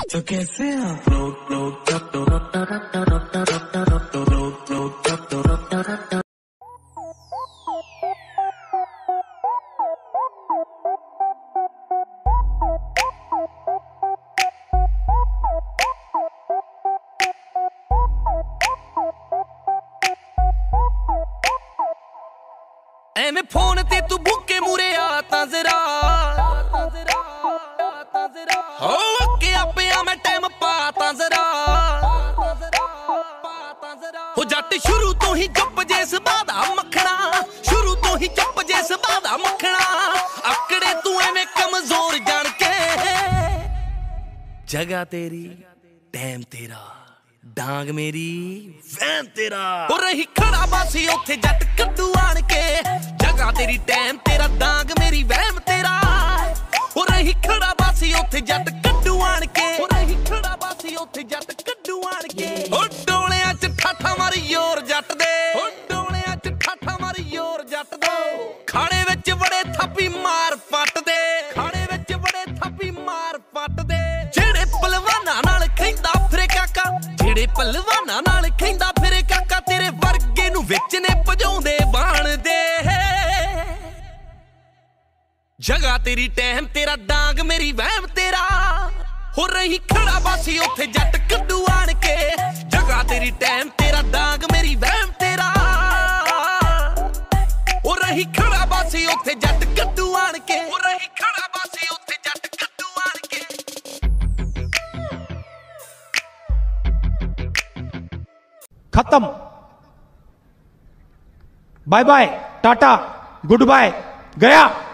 तो कैसे ਐਵੇਂ फोन ते तू भूखे मूरे आता जरा हो के आपे मैं टाइम पाता जरा हो जट शुरू तो ही चुप जे सबादा मखना शुरू तो ही चुप जे सबादा मखना आकड़े तू एवें कमजोर जान के जगह तेरी टाइम तेरा डांग मेरी वैन तेरा हो रही खड़ा बासी उथे जट कद्दू आन के जगह तेरी टाइम तेरा डांग मेरी वैन तेरा हो रही खड़ा बासी उथे जट कद्दू आन के हो रही खड़ा बासी उथे जट कद्दू आन के हो डोलियां च ठाठा मारी योर जट दे हो डोलियां च ठाठा मारी योर जट दे खाने विच बड़े थप्पी मार पट दे खाने विच बड़े थप्पी मार पट दे जेड़े पहलवानां नाल खैंदा फिरे काका जेड़े पहलवानां नाल खैंदा फिरे काका तेरे वर्गे नूं विच ने भजाउंदे बाण दे जगह तेरी टाइम तेरा डांग मेरी वहम तेरा हो रही खड़ा बासी उथे जट कद्दू आन के जगह तेरी टाइम तेरा डांग मेरी वहम तेरा हो रही खड़ा बासी उथे जट कद्दू आन के हो रही खड़ा बासी उथे जट कद्दू आन के खत्म bye bye tata good bye गया।